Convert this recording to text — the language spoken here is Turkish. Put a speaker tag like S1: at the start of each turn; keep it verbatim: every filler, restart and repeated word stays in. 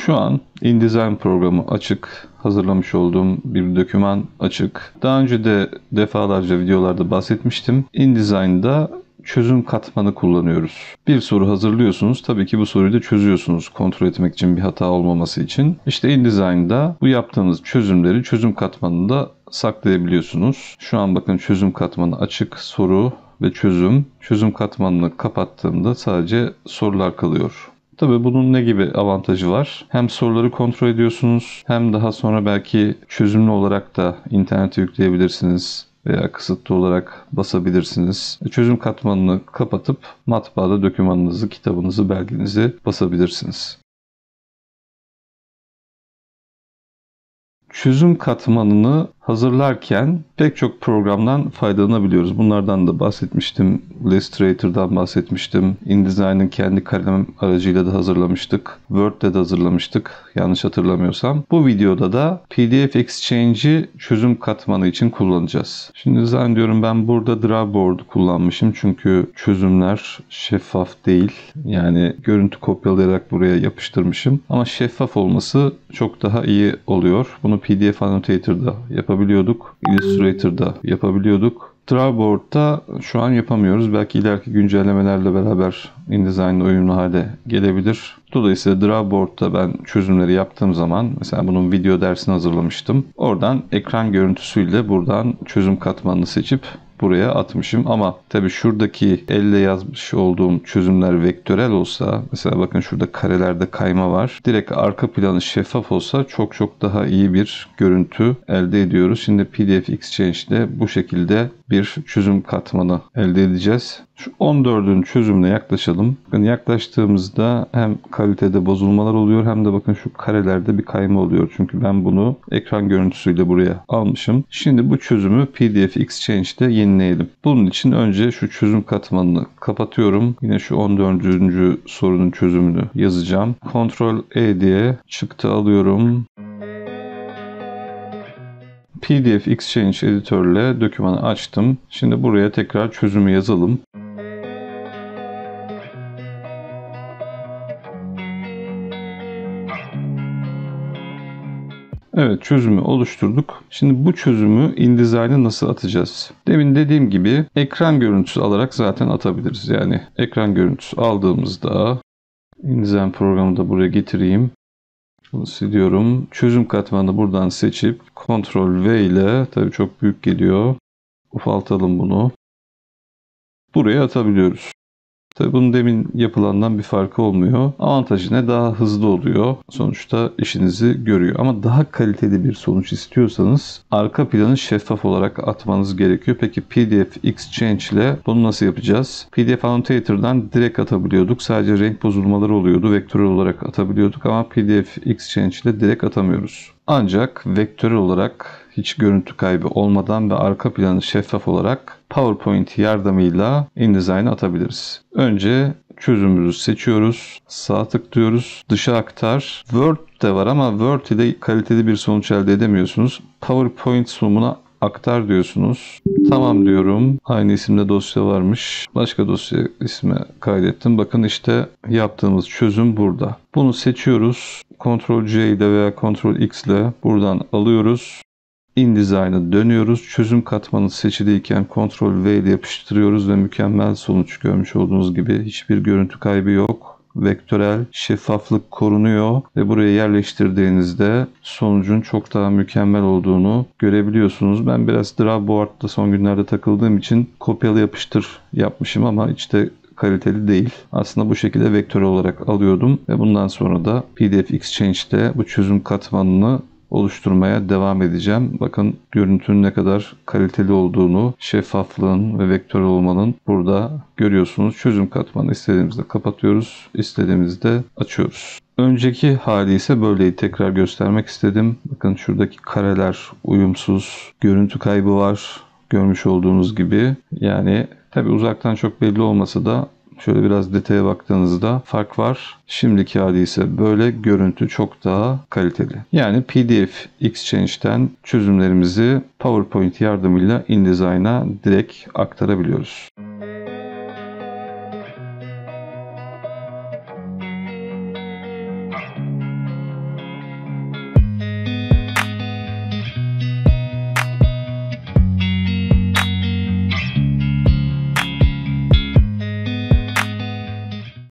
S1: Şu an InDesign programı açık. Hazırlamış olduğum bir doküman açık. Daha önce de defalarca videolarda bahsetmiştim. InDesign'da çözüm katmanı kullanıyoruz. Bir soru hazırlıyorsunuz. Tabii ki bu soruyu da çözüyorsunuz. Kontrol etmek için, bir hata olmaması için. İşte InDesign'da bu yaptığınız çözümleri çözüm katmanında saklayabiliyorsunuz. Şu an bakın çözüm katmanı açık. Soru ve çözüm. Çözüm katmanını kapattığımda sadece sorular kalıyor. Tabii bunun ne gibi avantajı var? Hem soruları kontrol ediyorsunuz, hem daha sonra belki çözümlü olarak da internete yükleyebilirsiniz veya kısıtlı olarak basabilirsiniz. Çözüm katmanını kapatıp matbaada dokümanınızı, kitabınızı, belgenizi basabilirsiniz. Çözüm katmanını hazırlarken pek çok programdan faydalanabiliyoruz. Bunlardan da bahsetmiştim. Illustrator'dan bahsetmiştim. InDesign'ın kendi kalem aracıyla da hazırlamıştık. Word'de de hazırlamıştık. Yanlış hatırlamıyorsam. Bu videoda da P D F Exchange'i çözüm katmanı için kullanacağız. Şimdi zannediyorum ben burada Drawboard kullanmışım. Çünkü çözümler şeffaf değil. Yani görüntü kopyalayarak buraya yapıştırmışım. Ama şeffaf olması çok daha iyi oluyor. Bunu P D F Annotator'da yapabiliyorduk. Illustrator'da yapabiliyorduk. Drawboard'da şu an yapamıyoruz. Belki ileriki güncellemelerle beraber InDesign'la uyumlu hale gelebilir. Dolayısıyla Drawboard'da ben çözümleri yaptığım zaman, mesela bunun video dersini hazırlamıştım. Oradan ekran görüntüsüyle buradan çözüm katmanını seçip buraya atmışım. Ama tabii şuradaki elle yazmış olduğum çözümler vektörel olsa, mesela bakın şurada karelerde kayma var. Direkt arka planı şeffaf olsa çok çok daha iyi bir görüntü elde ediyoruz. Şimdi P D F Exchange'de bu şekilde bir çözüm katmanı elde edeceğiz. Şu on dördüncü çözümle yaklaşalım. Bakın yaklaştığımızda hem kalitede bozulmalar oluyor, hem de bakın şu karelerde bir kayma oluyor. Çünkü ben bunu ekran görüntüsüyle buraya almışım. Şimdi bu çözümü P D F Exchange'de yenileyelim. Bunun için önce şu çözüm katmanını kapatıyorum. Yine şu on dördüncü sorunun çözümünü yazacağım. Ctrl E diye çıktı alıyorum. P D F Exchange Editor ile dokümanı açtım. Şimdi buraya tekrar çözümü yazalım. Evet, çözümü oluşturduk. Şimdi bu çözümü InDesign'a nasıl atacağız? Demin dediğim gibi ekran görüntüsü alarak zaten atabiliriz. Yani ekran görüntüsü aldığımızda InDesign programını da buraya getireyim. Bunu siliyorum. Çözüm katmanını buradan seçip Ctrl V ile, tabii çok büyük geliyor, ufaltalım bunu. Buraya atabiliyoruz. Tabii bunun demin yapılandan bir farkı olmuyor. Avantajı ne? Daha hızlı oluyor. Sonuçta işinizi görüyor. Ama daha kaliteli bir sonuç istiyorsanız arka planı şeffaf olarak atmanız gerekiyor. Peki P D F Exchange ile bunu nasıl yapacağız? P D F Annotator'dan direkt atabiliyorduk. Sadece renk bozulmaları oluyordu. Vektörel olarak atabiliyorduk ama P D F Exchange ile direkt atamıyoruz. Ancak vektörel olarak hiç görüntü kaybı olmadan ve arka planı şeffaf olarak PowerPoint yardımıyla InDesign'a atabiliriz. Önce çözümümüzü seçiyoruz. Sağ tıklıyoruz. Dışa aktar. Word de var ama Word ile kaliteli bir sonuç elde edemiyorsunuz. PowerPoint sunumuna aktar diyorsunuz. Tamam diyorum. Aynı isimde dosya varmış. Başka dosya ismi kaydettim. Bakın işte yaptığımız çözüm burada. Bunu seçiyoruz. Ctrl C ile veya Ctrl X ile buradan alıyoruz. InDesign'a dönüyoruz. Çözüm katmanı seçiliyken Ctrl V ile yapıştırıyoruz ve mükemmel sonuç görmüş olduğunuz gibi hiçbir görüntü kaybı yok. Vektörel şeffaflık korunuyor ve buraya yerleştirdiğinizde sonucun çok daha mükemmel olduğunu görebiliyorsunuz. Ben biraz Drawboard'da son günlerde takıldığım için kopyala yapıştır yapmışım ama içte kaliteli değil. Aslında bu şekilde vektörel olarak alıyordum ve bundan sonra da P D F Exchange'de bu çözüm katmanını oluşturmaya devam edeceğim. Bakın görüntünün ne kadar kaliteli olduğunu, şeffaflığın ve vektörel olmanın burada görüyorsunuz. Çözüm katmanı istediğimizde kapatıyoruz, istediğimizde açıyoruz. Önceki hali ise böyleyi tekrar göstermek istedim. Bakın şuradaki kareler uyumsuz, görüntü kaybı var. Görmüş olduğunuz gibi. Yani tabi uzaktan çok belli olmasa da şöyle biraz detaya baktığınızda fark var. Şimdiki hali ise böyle, görüntü çok daha kaliteli. Yani P D F Exchange'den çözümlerimizi PowerPoint yardımıyla InDesign'a direkt aktarabiliyoruz.